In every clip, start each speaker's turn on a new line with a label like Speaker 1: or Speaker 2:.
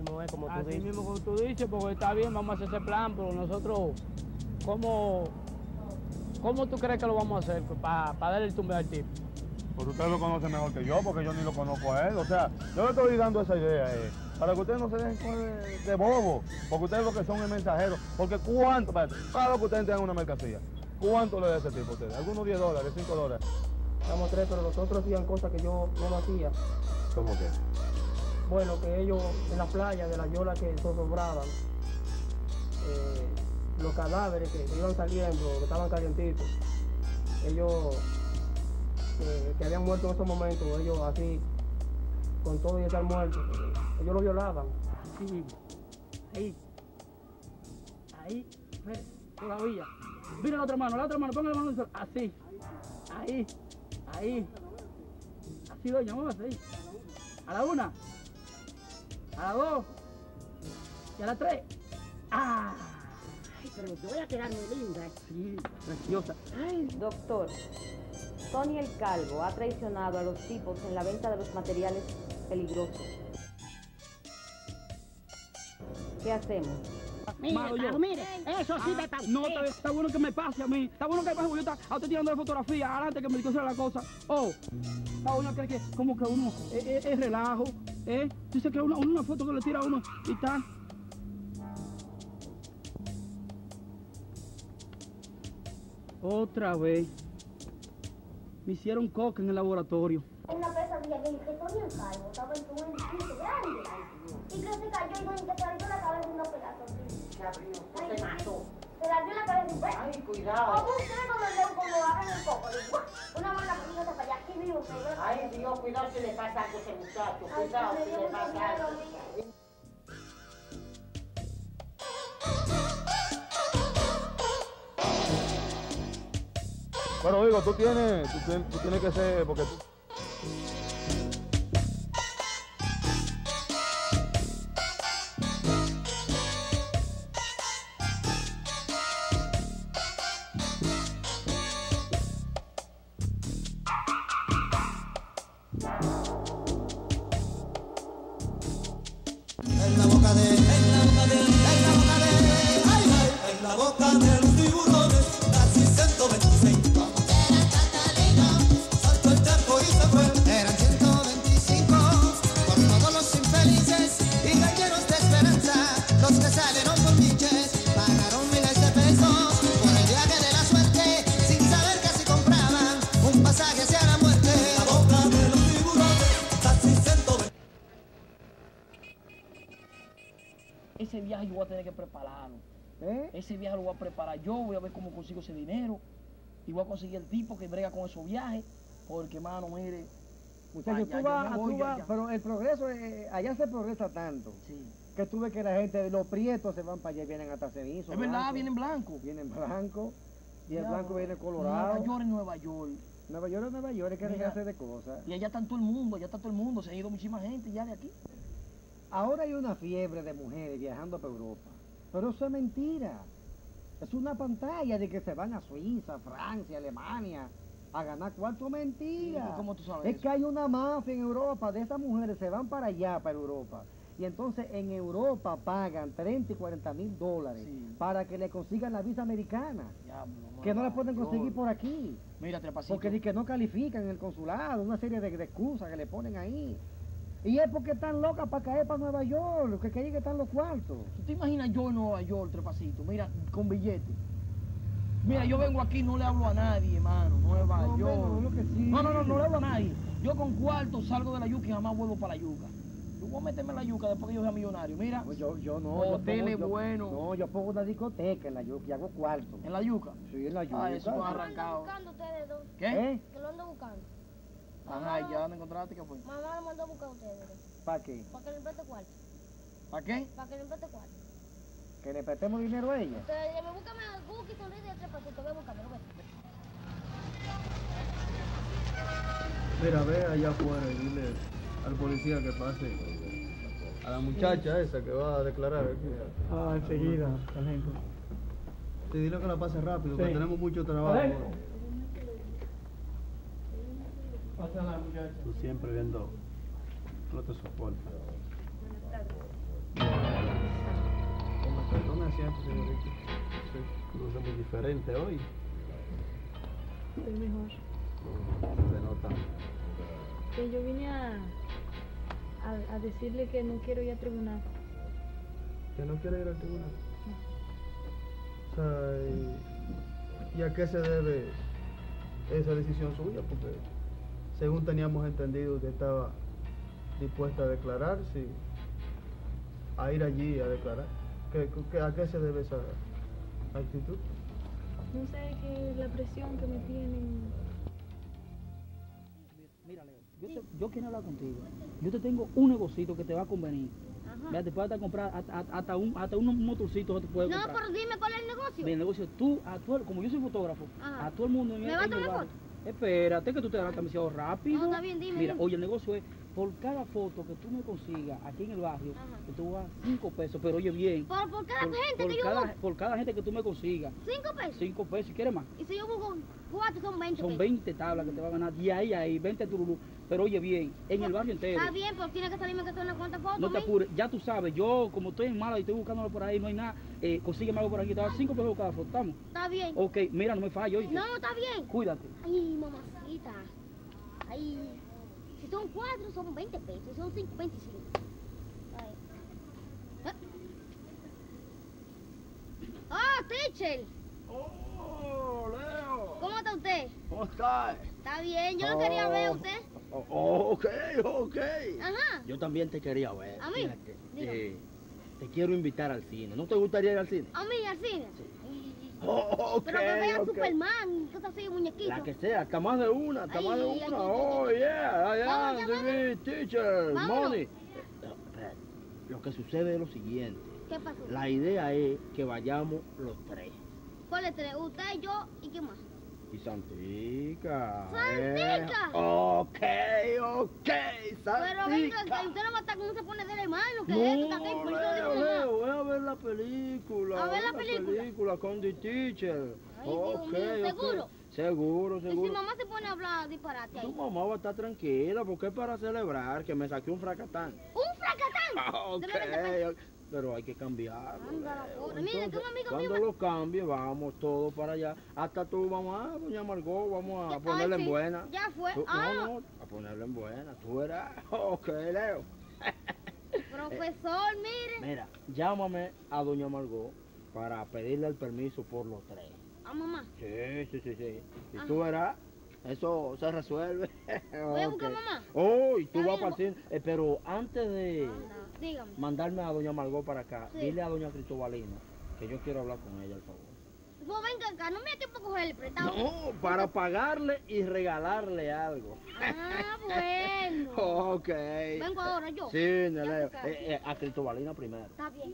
Speaker 1: mismo es, como tú
Speaker 2: Así
Speaker 1: dices.
Speaker 2: mismo como tú dices, porque está bien, vamos a hacer ese plan, pero nosotros, ¿cómo tú crees que lo vamos a hacer para darle el tumbe al tipo?
Speaker 3: Pues usted lo conoce mejor que yo, porque yo ni lo conozco a él. O sea, yo le estoy dando esa idea, para que ustedes no se dejen coger de bobo, porque ustedes lo que son es mensajeros. Porque ¿cuánto? Cada vez que ustedes tengan una mercancía, ¿cuánto le da ese tipo a ustedes? Algunos $10, $5.
Speaker 1: Éramos 3, pero los otros hacían cosas que yo no lo hacía.
Speaker 3: ¿Cómo qué?
Speaker 1: Bueno, que ellos en la playa de la yola que sobraban, los cadáveres que iban saliendo, que estaban calientitos, ellos que habían muerto en esos momentos, ellos así, con todo y estar muertos, ellos lo violaban.
Speaker 2: Sí, ahí, ve, todavía. Mira la otra mano, ponga la mano en el suelo. Así, ahí. Así, doña, vamos así. A la 1, a la 2 y a la 3. ¡Ah!
Speaker 4: Ay, pero yo voy a quedar muy linda.
Speaker 2: Sí, preciosa.
Speaker 4: Ay,
Speaker 5: Doctor, Tony el Calvo ha traicionado a los tipos en la venta de los materiales peligrosos. ¿Qué hacemos?
Speaker 4: mire,
Speaker 2: Malo yo.
Speaker 4: claro, mire, eso sí me está.
Speaker 2: No, está bueno que me pase a mí. Está bueno que me pase, porque yo a usted tirando la fotografía, adelante que me diga la cosa. Oh, está bueno que como que uno es relajo, ¿eh? Tú sabes que una foto que le tira a uno y está. Otra vez. Me hicieron coca en el laboratorio.
Speaker 6: Una pesadilla que Tony el Calvo estaba en un edificio grande y que se cayó y que se abrió la cabeza en unos pedazos.
Speaker 4: Se abrió, se mató.
Speaker 6: Se le abrió la cabeza y ¡pues!
Speaker 4: Ay, cuidado.
Speaker 6: Como ustedes cuando abren el coco, una mala película para allá, aquí vivo.
Speaker 4: Ay, Dios, cuidado si le pasa algo a ese muchacho. Cuidado si le pasa algo.
Speaker 3: Pero digo, tú tienes que ser, porque tú...
Speaker 7: En la boca de los tiburones, casi 126. Como que era Catalina, saltó el charco y se fue. Eran 125, por todos los infelices y galleros de esperanza. Los que salieron con biches, pagaron miles de pesos por el viaje de la suerte, sin saber que si compraban un pasaje hacia la muerte. En la boca de los tiburones, casi 120.
Speaker 8: Ese viaje yo voy a tener que prepararlo. Ese viaje lo voy a preparar yo, voy a ver cómo consigo ese dinero y voy a conseguir el tipo que brega con esos viajes, porque, mano, mire...
Speaker 9: Muchachos, tú vas, pero el progreso, allá se progresa tanto, que tú ves que la gente, los prietos se van para allá y vienen hasta cenizo.
Speaker 8: Es verdad, vienen blancos.
Speaker 9: Vienen blancos, y el blanco viene colorado.
Speaker 8: Nueva York es Nueva York.
Speaker 9: Nueva York es Nueva York, hay que dejarse de cosas.
Speaker 8: Y allá está todo el mundo, se ha ido muchísima gente ya de aquí.
Speaker 9: Ahora hay una fiebre de mujeres viajando para Europa, pero eso es mentira. Es una pantalla de que se van a Suiza, Francia, Alemania a ganar cuarto. Mentira.
Speaker 8: ¿Cómo tú sabes
Speaker 9: Es
Speaker 8: eso?
Speaker 9: que hay una mafia en Europa de esas mujeres, se van para allá, para Europa. Y entonces en Europa pagan 30 y 40 mil dólares para que le consigan la visa americana. Que no la pueden conseguir por aquí.
Speaker 8: Mira, Trepacito.
Speaker 9: Porque di que no califican en el consulado, una serie de excusas que le ponen ahí. Y es porque están locas para caer para Nueva York, que ahí que están los cuartos.
Speaker 8: ¿Tú te imaginas yo en Nueva York, Trepacito? Mira, con billetes. Mira, yo vengo aquí, no le hablo a nadie, hermano. Nueva York. No le hablo a nadie. Yo con cuarto salgo de la yuca y jamás vuelvo para la yuca. Yo voy a meterme en la yuca después que yo sea millonario. Mira,
Speaker 9: pues yo no.
Speaker 8: hoteles buenos.
Speaker 9: No, yo pongo una discoteca en la yuca y hago cuarto.
Speaker 8: ¿En la yuca?
Speaker 9: Sí, en la yuca.
Speaker 8: Ah, eso no ha arrancado.
Speaker 6: buscando ustedes dos?
Speaker 8: ¿Qué?
Speaker 6: Que lo ando buscando.
Speaker 8: Ajá, ¿y ya dónde encontraste qué fue?
Speaker 6: Mamá lo mandó a buscar a ustedes.
Speaker 9: ¿Para qué?
Speaker 6: Para que le preste cuarto.
Speaker 8: ¿Para qué?
Speaker 6: Para que le preste cuarto.
Speaker 9: ¿Que le prestemos dinero a ella?
Speaker 6: Ustedes me búscame al Buki, Sonrisa y el Trepacito. Voy a buscármelo, ve.
Speaker 10: Mira, ve allá afuera y dile al policía que pase a la muchacha esa que va a declarar aquí.
Speaker 2: Ah, enseguida, sargento.
Speaker 10: Sí, dile que la pase rápido, que
Speaker 2: Sí.
Speaker 10: tenemos mucho trabajo.
Speaker 2: Pásala, muchacha.
Speaker 10: Tú siempre viendo, no te soportas. Con me perdone siempre, señorita. Sí, luce muy diferente hoy.
Speaker 11: Estoy mejor.
Speaker 10: Se nota.
Speaker 11: Que yo vine a decirle que no quiero ir a tribunal.
Speaker 10: ¿Que no quiere ir al tribunal? O sea, ¿y a qué se debe esa decisión suya? Porque según teníamos entendido, usted estaba dispuesta a declarar, sí, a ir allí a declarar. ¿A qué se debe esa actitud?
Speaker 11: No sé, que la presión que me tienen.
Speaker 2: Mira, Leo, yo quiero hablar contigo. Yo te tengo un negocito que te va a convenir. Mira, te puedes comprar hasta un motorcito te puede comprar.
Speaker 6: No, pero dime cuál es el negocio.
Speaker 2: Mira, el negocio, tú, como yo soy fotógrafo, a todo el mundo en
Speaker 6: ¿Me
Speaker 2: el
Speaker 6: vas a tomar
Speaker 2: barrio.
Speaker 6: foto?
Speaker 2: Espérate, que tú te das demasiado rápido.
Speaker 6: No, está bien, dime.
Speaker 2: Mira, oye, el negocio es, por cada foto que tú me consigas aquí en el barrio, que tú vas 5 pesos, pero oye bien.
Speaker 6: Por cada gente que yo busco.
Speaker 2: Por cada gente que tú me consigas.
Speaker 6: 5 pesos.
Speaker 2: 5 pesos, si quieres más.
Speaker 6: Y si yo busco 4 son 20
Speaker 2: Son
Speaker 6: pesos.
Speaker 2: 20 tablas que te va a ganar, y ahí, 20 tururú. Pero oye bien, en el barrio entero.
Speaker 6: Está bien, pero tiene que salirme que son unas cuantas fotos.
Speaker 2: No te apures, ya tú sabes, yo como estoy en mala y estoy buscándolo por ahí, no hay nada, consígueme algo por aquí, te va a dar 5 pesos cada foto, ¿estamos?
Speaker 6: Está bien.
Speaker 2: Ok, mira, no me falles, oye.
Speaker 6: No, está bien.
Speaker 2: Cuídate.
Speaker 6: Ay, mamacita. Ay, si son 4 son 20 pesos, si son 5, 25. Ay. ¡Oh, teacher!
Speaker 8: ¡Oh, Leo!
Speaker 6: ¿Cómo está usted?
Speaker 8: ¿Cómo estás?
Speaker 6: Está bien, yo lo quería ver a usted.
Speaker 8: Ok.
Speaker 6: Ajá.
Speaker 8: Yo también te quería ver.
Speaker 6: ¿A mí?
Speaker 8: Fíjate,
Speaker 6: Dígame.
Speaker 8: te quiero invitar al cine. ¿No te gustaría ir al cine?
Speaker 6: ¿A mí, al cine?
Speaker 8: Ok,
Speaker 6: Pero que vea
Speaker 8: ok.
Speaker 6: Superman, cosas así, muñequitos.
Speaker 8: La que sea, hasta más de una, hasta más de una. Oh, yeah,
Speaker 6: Vamos,
Speaker 8: TV, teacher,
Speaker 6: Vámonos.
Speaker 8: money. Espérate, lo que sucede es lo siguiente.
Speaker 6: ¿Qué pasó?
Speaker 8: La idea es que vayamos los 3.
Speaker 6: ¿Cuáles 3? Usted, yo y qué más.
Speaker 8: Y Santica.
Speaker 6: ¡Santica!
Speaker 8: Ok, Santica.
Speaker 6: Pero venga, que usted no va a estar como se pone de la mano, que
Speaker 8: No,
Speaker 6: es, que está aquí, por eso digo,
Speaker 8: Leo, voy a ver la película.
Speaker 6: ¿A ver la
Speaker 8: La
Speaker 6: película?
Speaker 8: película con The Teacher.
Speaker 6: Ay, Dios mío, ¿seguro?
Speaker 8: Seguro,
Speaker 6: Y si
Speaker 8: seguro.
Speaker 6: mamá se pone a hablar disparate
Speaker 8: Tu
Speaker 6: ahí.
Speaker 8: mamá va a estar tranquila porque es para celebrar que me saqué un fracatán.
Speaker 6: ¡Un fracatán!
Speaker 8: Ok,
Speaker 6: ¿De verdad?
Speaker 8: pero hay que cambiarlo.
Speaker 6: Anda la
Speaker 8: Leo.
Speaker 6: porra. Mire, que un
Speaker 8: Entonces,
Speaker 6: amigo
Speaker 8: cuando
Speaker 6: mío...
Speaker 8: lo cambie, vamos todos para allá. Hasta tú, vamos a doña Margot, vamos a
Speaker 6: Ay,
Speaker 8: ponerla en
Speaker 6: sí,
Speaker 8: buena.
Speaker 6: ya fue.
Speaker 8: Tú-
Speaker 6: Ah.
Speaker 8: No, a ponerla en buena. Tú verás. Ok, Leo.
Speaker 6: Profesor, mire.
Speaker 8: Mira, llámame a doña Margot para pedirle el permiso por los 3.
Speaker 6: A mamá.
Speaker 8: Sí. Y
Speaker 6: Ajá.
Speaker 8: tú verás, eso se resuelve.
Speaker 6: Voy a buscar
Speaker 8: Ok.
Speaker 6: a mamá.
Speaker 8: Oh, y tú
Speaker 6: Está
Speaker 8: vas
Speaker 6: bien,
Speaker 8: para el cine. Pero antes de
Speaker 6: Anda, dígame.
Speaker 8: mandarme a doña Margot para acá,
Speaker 6: Sí.
Speaker 8: dile a doña Cristobalina que yo quiero hablar con ella, al favor.
Speaker 6: No, venga acá, no me da tiempo a coger el prestado.
Speaker 8: No, para pagarle y regalarle algo.
Speaker 6: Ah, bueno.
Speaker 8: Ok.
Speaker 6: Vengo ahora yo.
Speaker 8: Sí,
Speaker 6: Ya
Speaker 8: Leo.
Speaker 6: tú sabes.
Speaker 8: A Cristobalina primero.
Speaker 6: Está bien.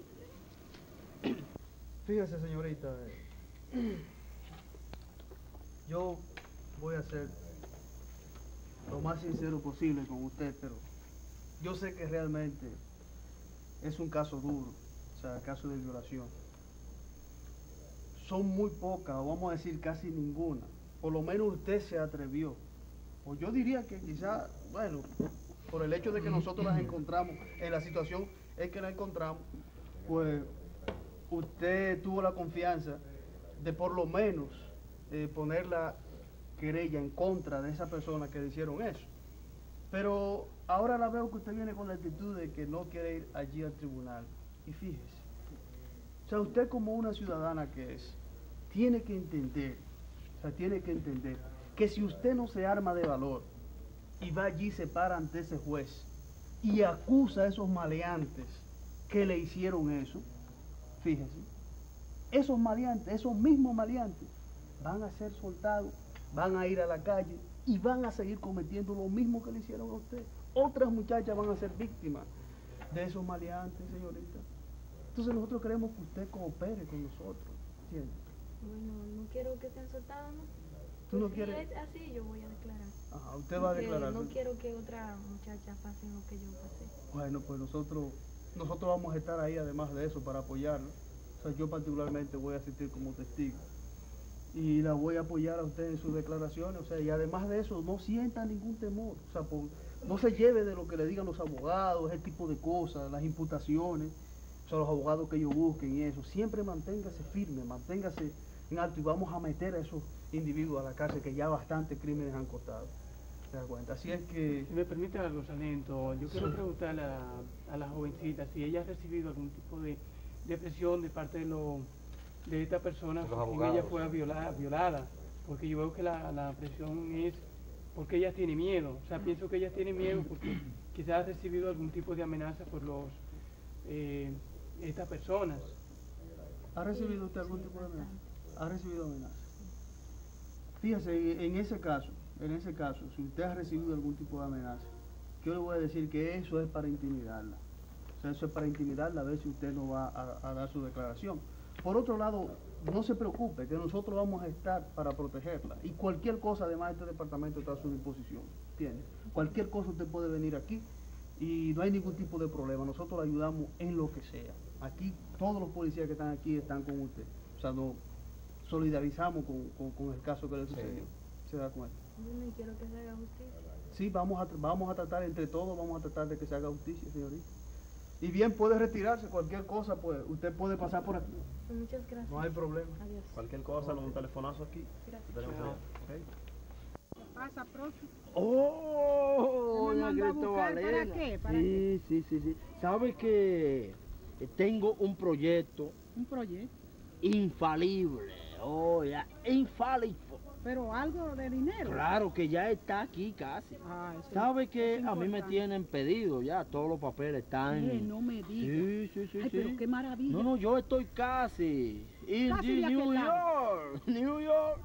Speaker 10: Fíjese, señorita, yo voy a ser lo más sincero posible con usted, pero yo sé que realmente es un caso duro, o sea, caso de violación. Son muy pocas, o vamos a decir casi ninguna. Por lo menos usted se atrevió. O yo diría que quizá, bueno, por el hecho de que nosotros las encontramos en la situación en que la encontramos, pues usted tuvo la confianza de por lo menos poner la querella en contra de esa persona que le hicieron eso. Pero ahora la veo que usted viene con la actitud de que no quiere ir allí al tribunal. Y fíjese, o sea, usted como una ciudadana que es, tiene que entender, que si usted no se arma de valor y va allí y se para ante ese juez y acusa a esos maleantes que le hicieron eso, fíjese, esos maleantes, esos mismos maleantes, van a ser soltados, van a ir a la calle y van a seguir cometiendo lo mismo que le hicieron a usted. Otras muchachas van a ser víctimas de esos maleantes, señorita. Entonces nosotros queremos que usted coopere con nosotros, ¿entiende?
Speaker 11: Bueno, no quiero que sean soltados, ¿no?
Speaker 10: ¿Tú no
Speaker 11: Si
Speaker 10: quieres?
Speaker 11: es así, yo voy a declarar.
Speaker 10: Ajá, usted va a
Speaker 11: Porque
Speaker 10: declarar.
Speaker 11: No quiero que otra muchacha pase lo que yo pasé.
Speaker 10: Bueno, pues nosotros vamos a estar ahí además de eso para apoyarlo. O sea, yo particularmente voy a asistir como testigo. Y la voy a apoyar a usted en sus declaraciones. O sea, y además de eso, no sienta ningún temor. O sea, no se lleve de lo que le digan los abogados, ese tipo de cosas, las imputaciones, o sea, los abogados que ellos busquen y eso. Siempre manténgase firme, manténgase en alto y vamos a meter a esos individuos a la cárcel que ya bastantes crímenes han costado. ¿Te das cuenta? Así es que...
Speaker 12: Si me permite algo, sargento, yo quiero preguntarle a la jovencita si ella ha recibido algún tipo de presión de parte de esta persona porque ella fue violada, porque yo veo que la presión es porque ella tiene miedo, o sea, pienso que ella tiene miedo porque quizás ha recibido algún tipo de amenaza por estas personas.
Speaker 10: ¿Ha recibido usted algún tipo de amenaza? ¿Ha recibido amenaza? Fíjese, en ese caso, si usted ha recibido algún tipo de amenaza, yo le voy a decir que eso es para intimidarla. O sea, eso es para intimidarla a ver si usted no va a dar su declaración. Por otro lado, no se preocupe, que nosotros vamos a estar para protegerla. Y cualquier cosa, además, este departamento está a su disposición. ¿Entiende? Cualquier cosa usted puede venir aquí y no hay ningún tipo de problema. Nosotros le ayudamos en lo que sea. Aquí, todos los policías que están aquí están con usted. O sea, nos solidarizamos con el caso que le sucedió. ¿Se da cuenta?
Speaker 11: Bueno, y quiero que se haga justicia.
Speaker 10: Sí, vamos a tratar entre todos, vamos a tratar de que se haga justicia, señorita. Y bien, puede retirarse, cualquier cosa, pues usted puede pasar por aquí.
Speaker 11: Muchas gracias.
Speaker 10: No hay problema.
Speaker 11: Adiós.
Speaker 3: Cualquier cosa, un telefonazo aquí.
Speaker 11: Gracias.
Speaker 13: ¿Qué pasa, profe?
Speaker 14: ¡Oh!
Speaker 13: ¿Me mandó a buscar para qué? ¿Para qué?
Speaker 14: Sí. ¿Sabe que tengo un proyecto?
Speaker 13: ¿Un proyecto?
Speaker 14: Infalible. Oh, ya, infalible.
Speaker 13: Pero algo de dinero.
Speaker 14: Claro que ya está aquí casi.
Speaker 13: Eso
Speaker 14: ¿Sabe que
Speaker 13: es
Speaker 14: a mí me
Speaker 13: importante.
Speaker 14: tienen pedido ya? Todos los papeles están...
Speaker 13: No me digas.
Speaker 14: Sí.
Speaker 13: Ay, pero qué maravilla.
Speaker 14: No, yo estoy casi.
Speaker 13: Casi de
Speaker 14: New
Speaker 13: aquel
Speaker 14: York. New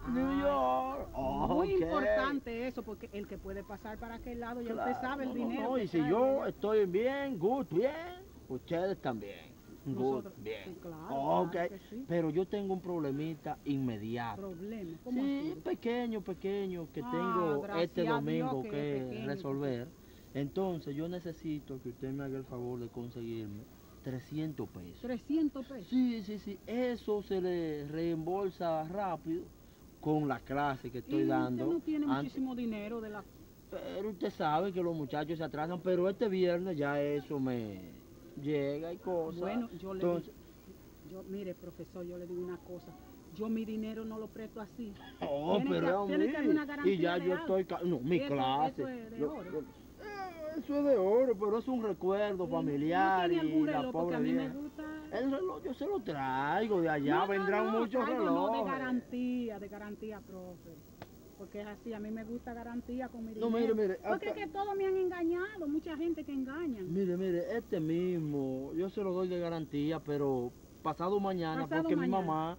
Speaker 14: York.
Speaker 13: Muy
Speaker 14: Ok.
Speaker 13: importante eso, porque el que puede pasar para aquel lado, ya usted sabe el dinero.
Speaker 14: No,
Speaker 13: que
Speaker 14: y si
Speaker 13: trae,
Speaker 14: yo
Speaker 13: ¿verdad?
Speaker 14: estoy bien, ustedes también.
Speaker 13: Nosotros,
Speaker 14: Bien.
Speaker 13: sí, claro,
Speaker 14: Ok,
Speaker 13: claro que sí.
Speaker 14: pero yo tengo un problemita inmediato.
Speaker 13: ¿Problema? ¿Cómo
Speaker 14: Sí,
Speaker 13: así?
Speaker 14: pequeño, que tengo
Speaker 13: gracias
Speaker 14: este
Speaker 13: a Dios
Speaker 14: domingo
Speaker 13: que
Speaker 14: que
Speaker 13: es pequeño.
Speaker 14: resolver. Entonces yo necesito que usted me haga el favor de conseguirme 300 pesos.
Speaker 13: 300 pesos.
Speaker 14: Sí, eso se le reembolsa rápido con la clase que estoy dando.
Speaker 13: Usted no tiene
Speaker 14: antes.
Speaker 13: muchísimo dinero de la...
Speaker 14: Pero usted sabe que los muchachos se atrasan, pero este viernes ya eso me llega y cosas.
Speaker 13: Bueno, yo le
Speaker 14: Entonces,
Speaker 13: digo, mire, profesor, yo le digo una cosa. Yo mi dinero no lo presto así.
Speaker 14: oh,
Speaker 13: Tiene
Speaker 14: pero
Speaker 13: que haber una garantía
Speaker 14: y ya
Speaker 13: de
Speaker 14: yo
Speaker 13: algo.
Speaker 14: estoy... No, mi
Speaker 13: Eso-
Speaker 14: clase.
Speaker 13: eso es de
Speaker 14: Yo-
Speaker 13: oro.
Speaker 14: eso es de oro, pero es un recuerdo familiar.
Speaker 13: ¿No tiene algún
Speaker 14: y la
Speaker 13: reloj? Porque
Speaker 14: pobre
Speaker 13: a mí me
Speaker 14: vieja.
Speaker 13: gusta...
Speaker 14: El reloj yo se lo traigo de allá, vendrán muchos
Speaker 13: algo
Speaker 14: relojes.
Speaker 13: no, de garantía, profe. Porque es así, a mí me gusta garantía con mi
Speaker 14: No,
Speaker 13: dinero.
Speaker 14: mire,
Speaker 13: Porque es que todos me han engañado, mucha gente que engañan.
Speaker 14: Mire, este mismo, yo se lo doy de garantía, pero pasado mañana,
Speaker 13: Pasado
Speaker 14: porque
Speaker 13: mañana.
Speaker 14: mi mamá,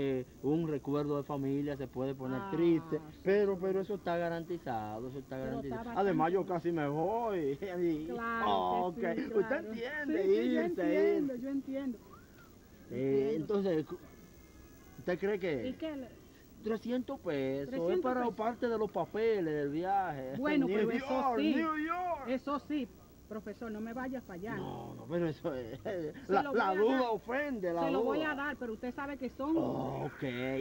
Speaker 14: un recuerdo de familia, se puede poner triste, pero eso está garantizado, eso está garantizado.
Speaker 13: está
Speaker 14: Además, yo casi me voy.
Speaker 13: Claro que
Speaker 14: ok,
Speaker 13: sí,
Speaker 14: usted
Speaker 13: claro.
Speaker 14: entiende,
Speaker 13: Sí, yo
Speaker 14: irse.
Speaker 13: entiendo, yo entiendo.
Speaker 14: Entonces, ¿usted cree
Speaker 13: ¿Y
Speaker 14: que
Speaker 13: qué?
Speaker 14: 300 pesos
Speaker 13: 300
Speaker 14: es para
Speaker 13: pesos.
Speaker 14: parte de los papeles del viaje?
Speaker 13: Bueno,
Speaker 14: New
Speaker 13: pero
Speaker 14: York,
Speaker 13: eso sí.
Speaker 14: New York.
Speaker 13: Eso sí, profesor, no me vaya a fallar.
Speaker 14: No, pero eso es...
Speaker 13: Se
Speaker 14: La
Speaker 13: lo voy a
Speaker 14: duda
Speaker 13: dar.
Speaker 14: ofende, la
Speaker 13: Se lo voy
Speaker 14: duda.
Speaker 13: a dar, pero usted sabe que son
Speaker 14: Ok.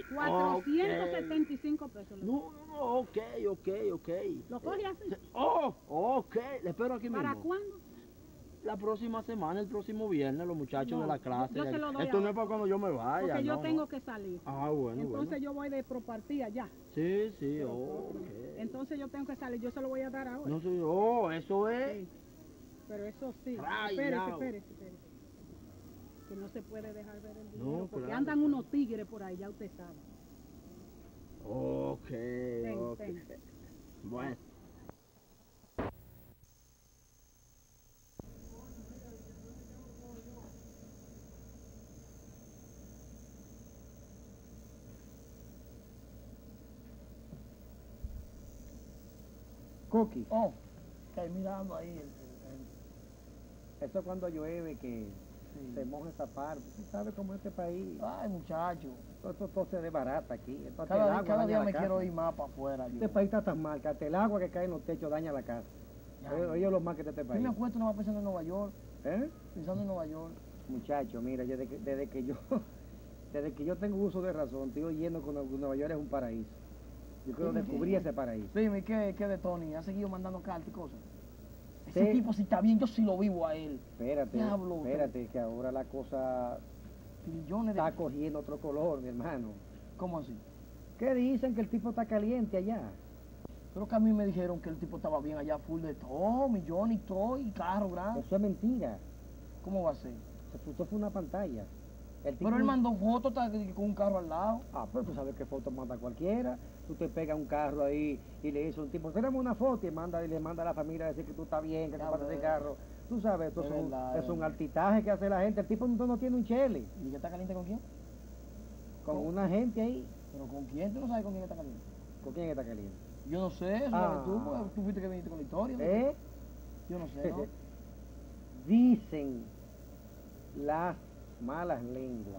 Speaker 13: 475 pesos.
Speaker 14: No, ok.
Speaker 13: ¿Lo coge así?
Speaker 14: Ok. Le espero aquí mismo.
Speaker 13: ¿Para cuándo?
Speaker 14: La próxima semana, el próximo viernes, los muchachos
Speaker 13: No,
Speaker 14: de la clase.
Speaker 13: yo se lo doy
Speaker 14: Esto no
Speaker 13: ahora.
Speaker 14: es para cuando yo me vaya.
Speaker 13: Porque yo
Speaker 14: no,
Speaker 13: tengo
Speaker 14: no.
Speaker 13: que salir.
Speaker 14: Ah, bueno,
Speaker 13: Entonces yo voy de propartida ya.
Speaker 14: Sí, ok.
Speaker 13: Entonces yo tengo que salir, yo se lo voy a dar ahora.
Speaker 14: No sé, eso es.
Speaker 13: Sí. Pero eso sí.
Speaker 14: Right
Speaker 13: Espérese,
Speaker 14: now.
Speaker 13: espérese. Que no se puede dejar ver el dinero.
Speaker 14: No,
Speaker 13: porque
Speaker 14: claro.
Speaker 13: andan unos tigres por ahí, ya usted sabe.
Speaker 14: Ok.
Speaker 13: Ten.
Speaker 14: Bueno.
Speaker 9: Cookie.
Speaker 8: Oh, estoy mirando ahí.
Speaker 9: Eso es cuando llueve que se moja esa parte. ¿Tú sabes cómo es este país?
Speaker 8: Ay, muchacho.
Speaker 9: Todo se desbarata aquí. Esto hasta el
Speaker 8: Cada
Speaker 9: agua daña
Speaker 8: día
Speaker 9: la
Speaker 8: me
Speaker 9: casa.
Speaker 8: quiero ir más para afuera.
Speaker 9: Este país está tan mal que hasta el agua que cae en los techos daña la casa. Oye lo más que está este
Speaker 8: Yo
Speaker 9: país.
Speaker 8: me acuesto nomás pensando en Nueva York.
Speaker 9: ¿Eh?
Speaker 8: Pensando en Nueva York.
Speaker 9: Muchacho, mira, yo desde que yo tengo uso de razón, estoy oyendo que Nueva York es un paraíso. Yo quiero descubrir ese paraíso.
Speaker 8: Dime, ¿qué de Tony? ¿Ha seguido mandando cartas y cosas? Ese tipo sí está bien, yo sí lo vivo a él.
Speaker 9: Espérate,
Speaker 8: Diablo,
Speaker 9: espérate, que ahora la cosa está cogiendo otro color, mi hermano.
Speaker 8: ¿Cómo así?
Speaker 9: ¿Qué dicen? Que el tipo está caliente allá.
Speaker 8: Pero que a mí me dijeron que el tipo estaba bien allá, full de todo, millones y todo, y carro grande.
Speaker 9: Eso es mentira.
Speaker 8: ¿Cómo va a ser?
Speaker 9: Eso fue una pantalla.
Speaker 8: Pero él mandó fotos con un carro al lado.
Speaker 9: Ah, pero tú sabes qué foto manda cualquiera. Tú te pegas un carro ahí y le dices a un tipo, tenemos una foto y le manda a la familia a decir que tú estás bien, que te pasa ese carro. Tú sabes, esto es un altitaje que hace la gente. El tipo no tiene un chele.
Speaker 8: ¿Y que está caliente con quién?
Speaker 9: Con una gente ahí.
Speaker 8: ¿Pero con quién? ¿Tú no sabes con quién está caliente?
Speaker 9: ¿Con quién está caliente?
Speaker 8: Yo no sé, eso sabes tú, porque tú fuiste que viniste con la historia.
Speaker 9: ¿Eh?
Speaker 8: Yo no sé, ¿no?
Speaker 9: Dicen las malas lenguas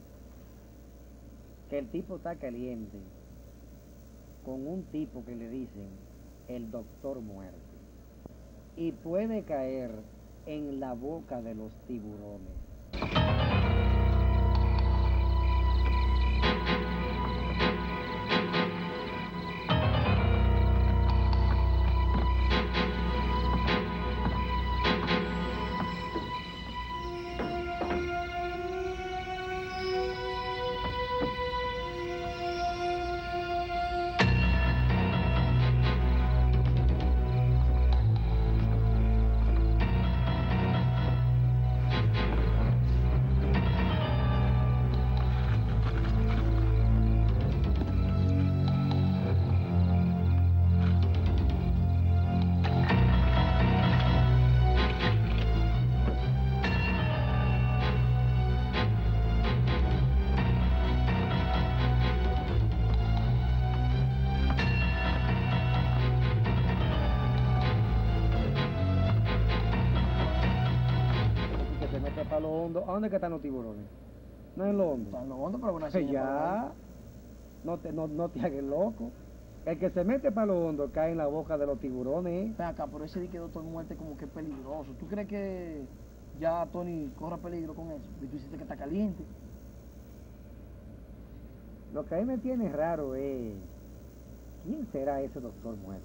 Speaker 9: que el tipo está caliente con un tipo que le dicen el doctor muerte y puede caer en la boca de los tiburones. ¿A dónde que están los tiburones? No en lo hondo.
Speaker 8: Están en lo hondo, pero bueno,
Speaker 9: así ya. No te hagas loco. El que se mete para lo hondo cae en la boca de los tiburones.
Speaker 8: Ven acá, pero ese dique doctor muerte como que es peligroso. ¿Tú crees que ya Tony corra peligro con eso? Y tú dices que está caliente.
Speaker 9: Lo que a mí me tiene raro es, ¿quién será ese doctor muerte?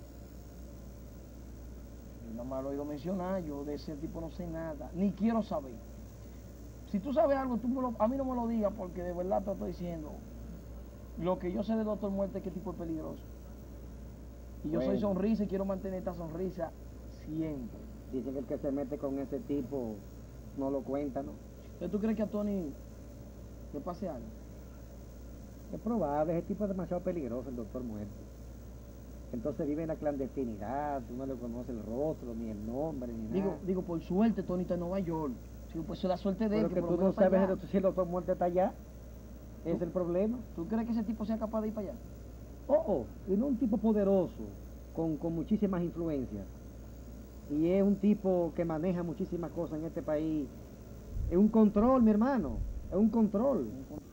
Speaker 8: Yo no me lo he oído mencionar, yo de ese tipo no sé nada, ni quiero saber. Si tú sabes algo, a mí no me lo digas porque de verdad te estoy diciendo. Lo que yo sé del doctor muerte es que tipo es peligroso. Y yo soy sonrisa y quiero mantener esta sonrisa siempre.
Speaker 9: Dicen que el que se mete con ese tipo no lo cuenta, ¿no?
Speaker 8: Entonces, ¿tú crees que a Tony le pase algo?
Speaker 9: Es probable, ese tipo es demasiado peligroso, el doctor muerte. Entonces vive en la clandestinidad, tú no le conoces el rostro, ni el nombre, ni nada.
Speaker 8: Digo, por suerte Tony está en Nueva York. Sí, pues es la suerte de él.
Speaker 9: Pero que tú no sabes si el doctor muerte está allá. Es el problema.
Speaker 8: ¿Tú crees que ese tipo sea capaz de ir para allá?
Speaker 9: Y no un tipo poderoso, con muchísimas influencias. Y es un tipo que maneja muchísimas cosas en este país. Es un control, mi hermano. Es un control.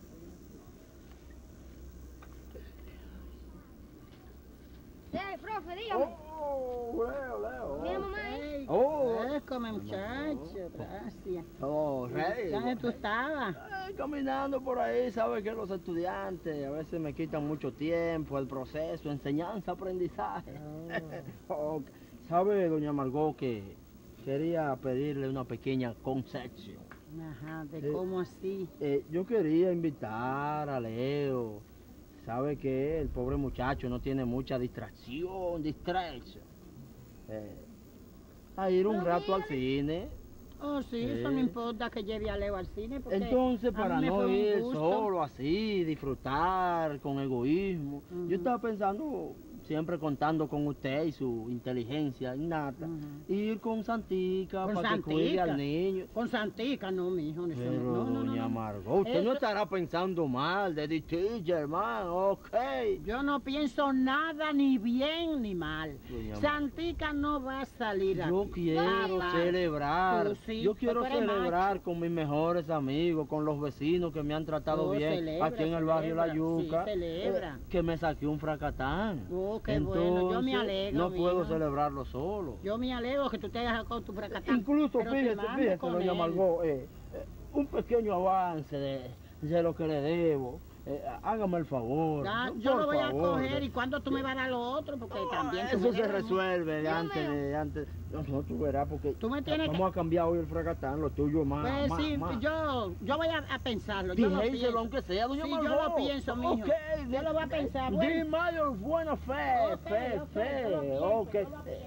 Speaker 6: Profe, dígame.
Speaker 3: Leo.
Speaker 6: Mira, mamá, ¿eh?
Speaker 4: Come, muchacho, gracias.
Speaker 14: Rey.
Speaker 4: ¿Dónde tú estabas?
Speaker 14: Caminando por ahí, sabes que los estudiantes a veces me quitan mucho tiempo, el proceso, enseñanza, aprendizaje. ¿Sabe, doña Margot, que quería pedirle una pequeña concesión?
Speaker 4: Ajá, ¿de cómo así?
Speaker 14: Yo quería invitar a Leo. Sabe que el pobre muchacho no tiene mucha distracción, a ir un rato al cine.
Speaker 4: Oh, sí, eso no importa que lleve a Leo al cine. Porque
Speaker 14: entonces, para no ir solo así, disfrutar con egoísmo, yo estaba pensando, siempre contando con usted y su inteligencia innata, ir con Santica para que cuide al niño.
Speaker 4: Con Santica, no, mijo.
Speaker 14: Pero, doña Margot, usted no estará pensando mal de teacher, hermano, ok.
Speaker 4: Yo no pienso nada, ni bien ni mal. Santica no va a salir aquí.
Speaker 14: Yo quiero celebrar, yo quiero celebrar con mis mejores amigos, con los vecinos que me han tratado bien, aquí en el barrio La Yuca, que me saqué un fracatán.
Speaker 4: Qué bueno, yo me alegro.
Speaker 14: No puedo celebrarlo solo.
Speaker 4: Yo me alegro que tú te hayas sacado tu fracatán.
Speaker 14: Incluso, fíjese, doña Margot, un pequeño avance de lo que le debo. hágame el favor.
Speaker 4: Yo lo voy a
Speaker 14: favor.
Speaker 4: coger. ¿Y cuándo tú me vas a dar lo otro? Porque también...
Speaker 14: Eso se resuelve antes. No, tú verás, porque
Speaker 4: tú me tienes
Speaker 14: vamos a cambiar hoy el fracatán, lo tuyo más.
Speaker 4: Pues
Speaker 14: más,
Speaker 4: sí,
Speaker 14: más.
Speaker 4: Yo voy a pensarlo.
Speaker 14: Díselo aunque sea, doña Margot.
Speaker 4: Yo lo pienso, mijo.
Speaker 14: Okay,
Speaker 4: yo lo voy a pensar.
Speaker 14: Di mayor buena fe, fe. Ok.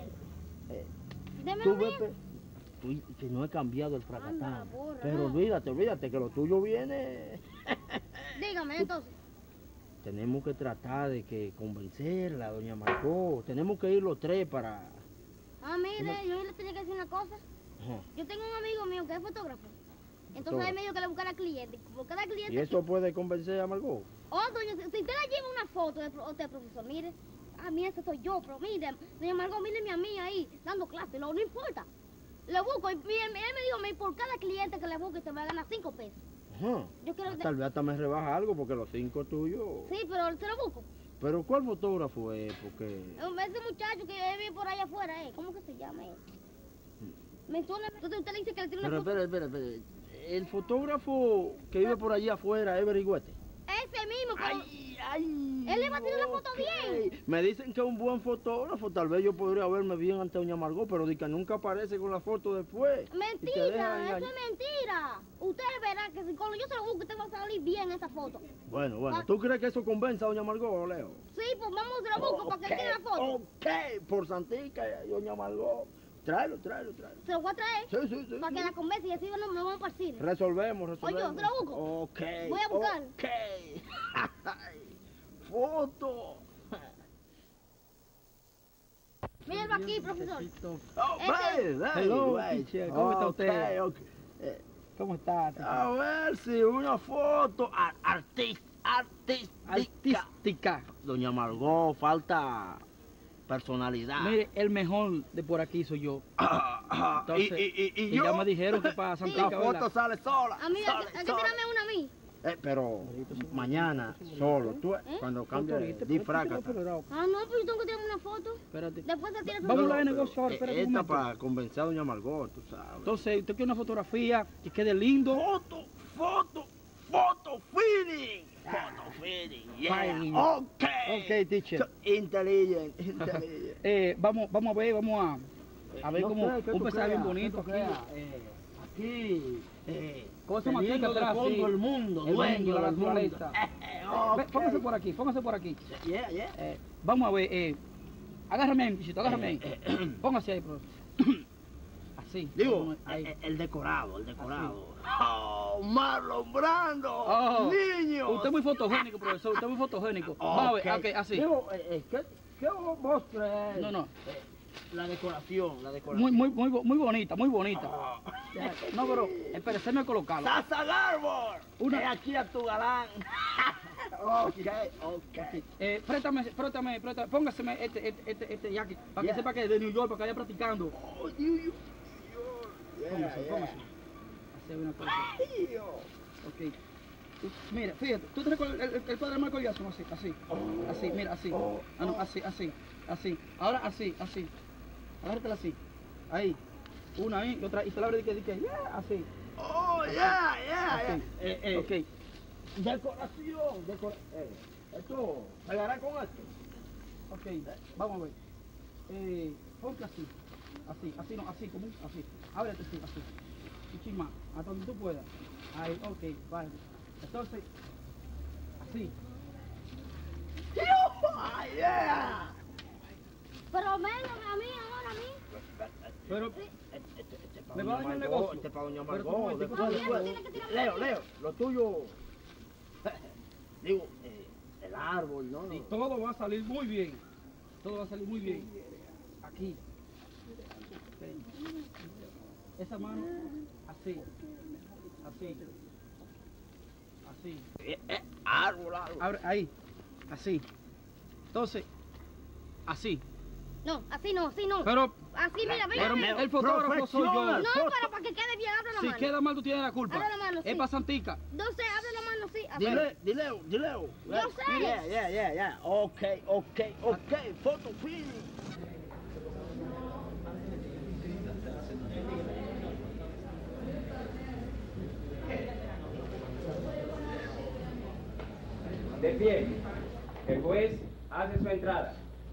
Speaker 14: Tú vete. Que no he cambiado el fracatán. Pero olvídate que lo tuyo viene.
Speaker 6: Dígame, entonces.
Speaker 14: Tenemos que tratar de que convencerla, doña Margot. Tenemos que ir los tres para...
Speaker 6: Mire, yo le tenía que decir una cosa. Yo tengo un amigo mío que es fotógrafo. Entonces él me dijo que le buscara cliente. Por cada cliente...
Speaker 14: ¿Y eso puede convencer a Margot?
Speaker 6: Doña, si usted le lleva una foto de usted, profesor, mire. Mira, ese soy yo, pero mire, doña Margot, míreme a mí ahí, dando clases, no importa. Le busco, y él me dijo, por cada cliente que le busque, te va a ganar 5 pesos. Yo quiero
Speaker 14: Tal vez hasta me rebaja algo, porque los 5 tuyos...
Speaker 6: Sí, pero te lo busco.
Speaker 14: ¿Pero cuál fotógrafo es? Porque...
Speaker 6: Ese muchacho que vive por allá afuera, ¿cómo que se llama él? Entonces usted le dice que le tiene una foto.
Speaker 14: Espera. El fotógrafo que vive por allá afuera es Berigüete.
Speaker 6: Ese mismo, él le va a tirar la foto bien.
Speaker 14: Me dicen que es un buen fotógrafo, tal vez yo podría verme bien ante doña Margot, pero de que nunca aparece con la foto después.
Speaker 6: Mentira, eso es mentira. Usted verá que si cuando yo se lo busco, usted va a salir bien esa foto.
Speaker 14: Bueno, ¿tú crees que eso convence a doña Margot, Leo?
Speaker 6: Sí, pues vamos, se lo busco para que tire la foto.
Speaker 14: Ok, por Santica, doña Margot. Tráelo.
Speaker 6: ¿Se lo voy a traer?
Speaker 14: Sí.
Speaker 6: Para que la convence y así no me vamos para el cine.
Speaker 14: Resolvemos.
Speaker 6: Oye, ¿se lo busco?
Speaker 14: Ok.
Speaker 6: Voy a buscar.
Speaker 14: Ok. Foto.
Speaker 6: Míralo aquí, profesor.
Speaker 14: Hello.
Speaker 2: ¿Cómo está usted?
Speaker 14: Okay.
Speaker 2: ¿Cómo está?
Speaker 14: A ver si una foto artística. Doña Margot, falta personalidad.
Speaker 2: Mire, el mejor de por aquí soy yo. Entonces,
Speaker 14: y
Speaker 2: ya me dijeron que para Santica,
Speaker 14: la foto sale sola.
Speaker 6: A mí, hay que tirarme una a mí.
Speaker 14: Pero mañana solo, tú cuando cambies disfrácate.
Speaker 6: No, pues yo tengo que tirarme una foto.
Speaker 2: Espérate.
Speaker 6: Después se tira
Speaker 2: Vamos a hablar de negocio ahora, espérate un
Speaker 14: Esta
Speaker 2: momento.
Speaker 14: para convencer a doña Margot, tú sabes.
Speaker 2: Entonces, usted quiere una fotografía que quede lindo.
Speaker 14: Foto feeding. Yeah.
Speaker 2: Ok, teacher.
Speaker 14: Intelligent.
Speaker 2: Vamos a ver cómo un paisaje bien bonito aquí.
Speaker 14: Aquí.
Speaker 2: Cosas más de
Speaker 14: todo el mundo, dueño
Speaker 2: de la naturaleza. Póngase por aquí. Vamos a ver, agárrame ahí, bichito, agárrame ahí. Póngase ahí, profesor. Así.
Speaker 14: Digo, el decorado. Oh, Marlon Brando, niño.
Speaker 2: Usted es muy fotogénico, profesor, usted es muy fotogénico. Vamos a ver, así.
Speaker 14: Digo, ¿qué vos crees?
Speaker 2: No.
Speaker 14: La decoración.
Speaker 2: Muy bonita. No, pero espérese, me colocarlo.
Speaker 14: ¡Sasa Garbor! Es aquí a tu galán. Ok.
Speaker 2: Préstame, póngaseme este jacket, para que sepa que es de New York, para que vaya practicando.
Speaker 14: New York.
Speaker 2: Póngase. Hacer una cosa. Ok. Mira, fíjate, tú te recuerdas el padre Michael Jackson, así, mira, así. Así. Ahora así. Agárratela así. Ahí. Una ahí y otra. Y se la abre de que, así.
Speaker 14: Oh, yeah.
Speaker 2: Ok.
Speaker 14: Decoración. Esto, ¿pegará con esto?
Speaker 2: Ok, vamos a ver. Ponte así. Así, como así. Ábrete así. Un chisma, hasta donde tú puedas. Ahí, ok, vale. Entonces, así.
Speaker 14: Yeah.
Speaker 6: Pero venga a mí.
Speaker 2: Pero, me va a dañar el negocio.
Speaker 14: Este para doña Margot. Leo, lo tuyo. Digo, el árbol, ¿no?
Speaker 2: Sí, todo va a salir muy bien. Aquí. Esa mano, así.
Speaker 14: Árbol.
Speaker 2: Abre, ahí, así. Entonces, así.
Speaker 6: No, así no.
Speaker 2: Pero,
Speaker 6: así, mira.
Speaker 2: El fotógrafo soy yo.
Speaker 6: No, pero para que quede bien, abre la mano.
Speaker 2: Si queda mal, tú tienes la culpa.
Speaker 6: Abre la mano, sí.
Speaker 2: Es para Santica.
Speaker 6: No sé, abre la mano, sí. Así.
Speaker 14: Dileo.
Speaker 6: Yo sé.
Speaker 14: Yeah. Ok. Photo feeding.
Speaker 15: De pie. El juez hace su entrada.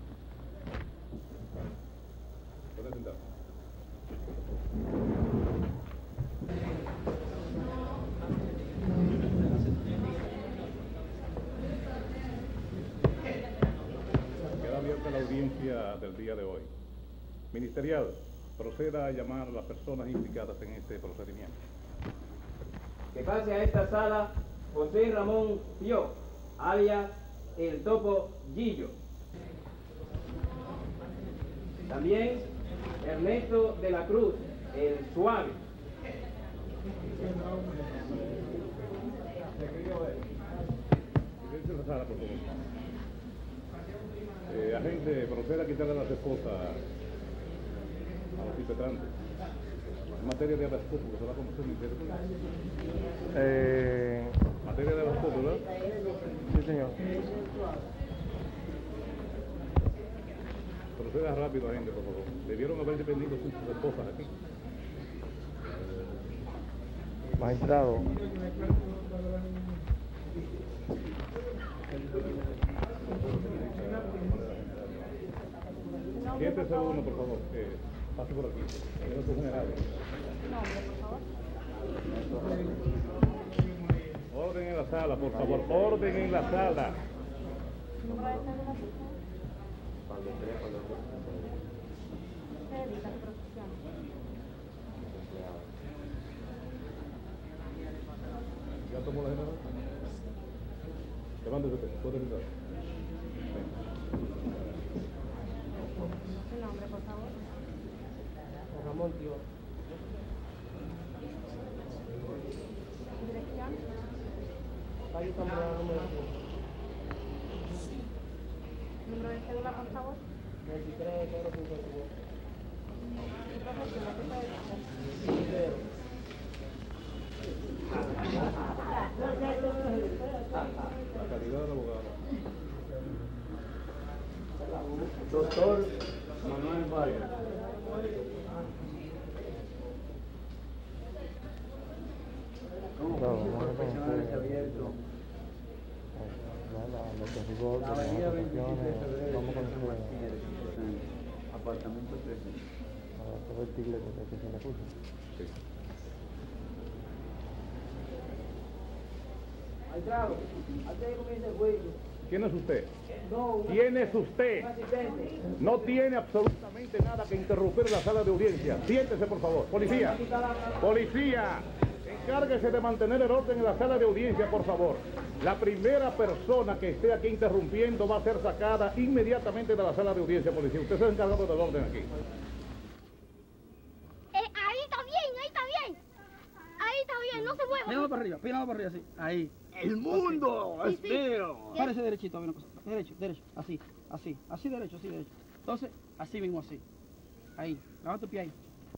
Speaker 16: Queda abierta la audiencia del día de hoy. Ministerial, proceda a llamar a las personas implicadas en este procedimiento.
Speaker 15: Que pase a esta sala José Ramón Pío, alias el Topo Gillo. También Ernesto de la Cruz, el Suave.
Speaker 16: Silencio en la sala, por favor. Agente, proceda a quitarle las esposas a los impetrantes. En materia de abasto, porque se va a conocer el Ministerio Público. Materia de abasto, ¿verdad?
Speaker 3: Sí, señor.
Speaker 16: Proceda rápido, agente, por favor. Debieron haber dependido sus esposas aquí.
Speaker 3: Magistrado.
Speaker 16: Siéntese uno, por favor. Pase por aquí. Señor general. Orden en la sala, por favor. Orden en la sala. ¿Ya tomó la general? Levántese usted. Puede entrar.
Speaker 5: ¿Su nombre, por favor?
Speaker 1: Ramón Tío.
Speaker 5: ¿Dirección?
Speaker 1: Calle Zambrana, número 5.
Speaker 5: ¿Número de cédula, por favor?
Speaker 1: 23052.
Speaker 5: ¿Su profesión? ¿A qué se dedica?
Speaker 1: Cero.
Speaker 16: La calidad del abogado.
Speaker 15: Doctor Manuel Vargas. ¿Cómo fue su profesional abierto?
Speaker 3: La avenida 27 de febrero,
Speaker 15: apartamento 13.
Speaker 3: Todo el tigre que se le acusa.
Speaker 16: Sí.
Speaker 2: Magistrado, antes de que comience el juicio.
Speaker 16: ¿Quién es usted?
Speaker 2: No,
Speaker 16: ¿Quién es usted?
Speaker 2: un asistente.
Speaker 16: No tiene absolutamente nada que interrumpir la sala de audiencia. Siéntese, por favor. Policía. Policía. Encárguese de mantener el orden en la sala de audiencia, por favor. La primera persona que esté aquí interrumpiendo va a ser sacada inmediatamente de la sala de audiencia, policía. Usted se ha encargado del orden aquí.
Speaker 6: Ahí está bien, ahí está bien. Ahí está bien, no se mueva.
Speaker 2: Pínalo para arriba, sí. Ahí.
Speaker 14: ¡El mundo
Speaker 6: Sí,
Speaker 14: es
Speaker 6: sí.
Speaker 14: mío!
Speaker 2: Párese derechito, a ver una cosa. Derecho, así, derecho. Entonces, así mismo, así. Ahí, levanta tu pie ahí.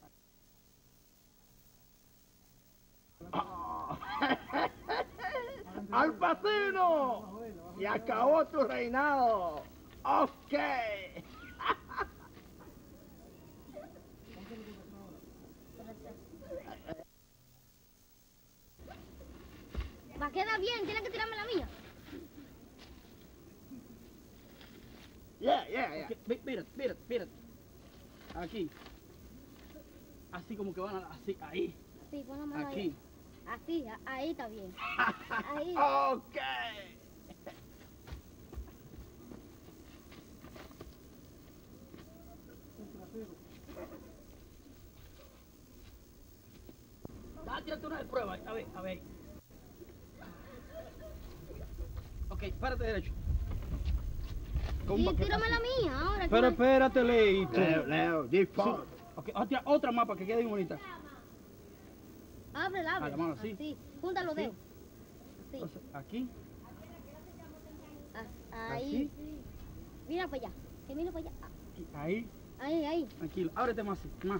Speaker 14: ¡Al Pacino! ¡Y acabó tu reinado! ¡Ok!
Speaker 6: Va a quedar bien, tiene que tirarme la mía.
Speaker 14: Yeah.
Speaker 2: Okay, mírate. Aquí. Así como que van a... Así, ahí.
Speaker 6: Así, pon la mano
Speaker 2: Aquí.
Speaker 6: ahí. Así, ahí está bien. Ahí.
Speaker 14: ¡Ok!
Speaker 2: Tírate una de prueba, a ver. Ok, párate derecho.
Speaker 6: Y tírame la mía ahora.
Speaker 2: Pero espérate, Leito.
Speaker 14: Leo, default.
Speaker 2: Ok, otra mapa que quede bien bonita.
Speaker 6: Ábrela.
Speaker 2: La mano así.
Speaker 6: Así. Junta los dedos. Así.
Speaker 2: Entonces, aquí.
Speaker 6: Ahí. Mira para allá. Que mira para allá.
Speaker 2: Ahí.
Speaker 6: Ahí.
Speaker 2: Tranquilo. Ábrete más. Más.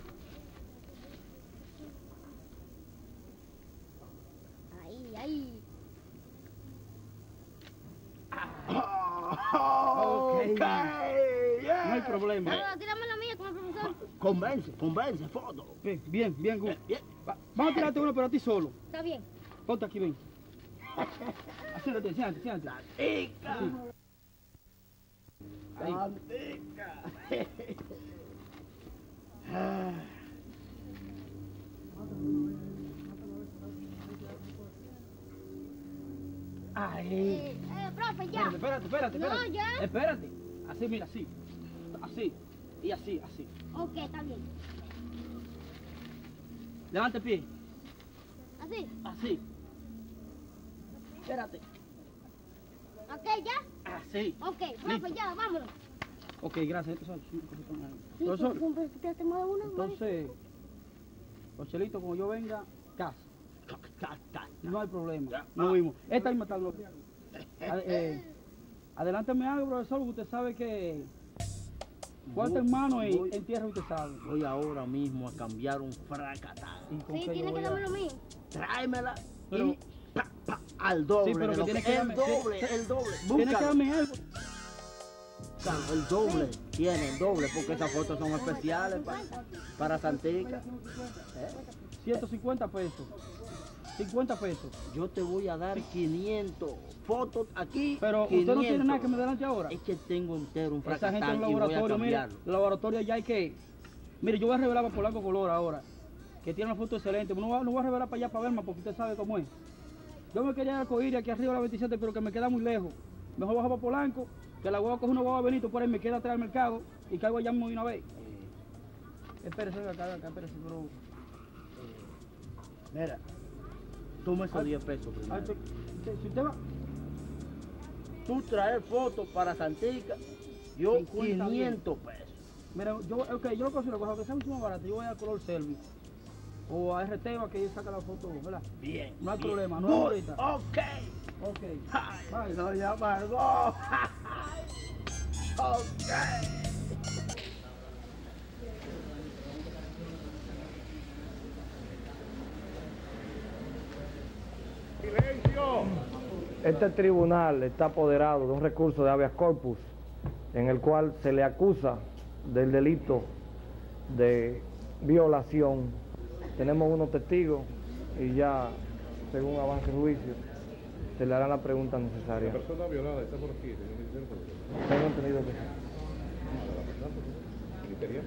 Speaker 6: Ahí.
Speaker 2: Ok.
Speaker 14: Yeah.
Speaker 2: No hay problema.
Speaker 6: Ahora tírame la mía con el profesor.
Speaker 14: Convence, foto.
Speaker 2: Bien, Gus. Vamos a tirarte uno, pero a ti solo.
Speaker 6: Está bien.
Speaker 2: Ponte aquí, ven. Siéntate, siéntate, siéntate.
Speaker 14: Santica.
Speaker 2: Ahí.
Speaker 14: Santica.
Speaker 2: Ahí.
Speaker 6: Profe, ya.
Speaker 2: Espérate.
Speaker 6: No, ya.
Speaker 2: Espérate. Así, mira, así. Así. Y así, así.
Speaker 6: Ok, está bien.
Speaker 2: Levanta el pie.
Speaker 6: ¿Así?
Speaker 2: Así. Espérate.
Speaker 6: Ok, ya.
Speaker 2: Así.
Speaker 6: Ok, profe,
Speaker 2: Listo.
Speaker 6: ya, vámonos.
Speaker 2: Ok, gracias. Esto es un cosito más.
Speaker 6: Sí,
Speaker 2: Profesor,
Speaker 6: ¿te más de una?
Speaker 2: entonces, Josélito, como yo venga, casa. No hay problema. Nos vimos. Esta misma está loca. Adelántame algo, profesor, porque usted sabe que cuántos hermanos en tierra usted sabe.
Speaker 14: Voy ahora mismo a cambiar un fracatado.
Speaker 6: Sí, tiene que darme lo mío.
Speaker 14: Tráemela
Speaker 2: Pero-
Speaker 14: y al doble.
Speaker 2: Sí, pero
Speaker 14: de
Speaker 2: que
Speaker 14: lo
Speaker 2: tiene
Speaker 14: que-
Speaker 2: que
Speaker 14: el
Speaker 2: darme-
Speaker 14: doble,
Speaker 2: que-
Speaker 14: el doble.
Speaker 2: Tiene que
Speaker 14: Búscalo.
Speaker 2: darme algo.
Speaker 14: Claro, el doble. Tiene el doble porque esas fotos son especiales para Santica.
Speaker 2: 150 pesos. 50 pesos.
Speaker 14: Yo te voy a dar 500 fotos aquí.
Speaker 2: Pero usted no tiene nada que me adelante ahora.
Speaker 14: Es que tengo entero un
Speaker 2: Esa gente en
Speaker 14: fracatán
Speaker 2: el
Speaker 14: y voy a
Speaker 2: laboratorio, mire,
Speaker 14: cambiarlo.
Speaker 2: el laboratorio ya hay que... Mire, yo voy a revelar para Polanco Color ahora, que tiene una foto excelente. No voy a revelar para allá, para Verma, porque usted sabe cómo es. Yo me quería coger aquí arriba de la 27, pero que me queda muy lejos. Mejor bajo para Polanco, que la hueva coge una hueva Benito por ahí, me queda atrás del mercado y caigo allá mismo de una vez. Espérese, acá, espérese, pero...
Speaker 14: Mira, toma esos 10 pesos primero.
Speaker 2: Si usted va...
Speaker 14: Tú traes fotos para Santica, yo 500 pesos.
Speaker 2: Mira, yo lo consigo, cosa que sea mucho más barato, yo voy a Color Service o a RT que saca la foto, ¿verdad?
Speaker 14: Bien.
Speaker 2: No hay
Speaker 14: bien.
Speaker 2: problema, no
Speaker 14: Good.
Speaker 2: hay ahorita.
Speaker 14: Ok.
Speaker 2: Ok.
Speaker 14: Ay, no ya amargó. Ok.
Speaker 16: ¡Silencio!
Speaker 17: Este tribunal está apoderado de un recurso de habeas corpus en el cual se le acusa del delito de violación. Tenemos unos testigos y ya, según avance el juicio, se le harán las preguntas necesarias.
Speaker 16: La persona violada está por aquí, señor Ministerio.
Speaker 17: Tengo entendido que
Speaker 16: Ministerio.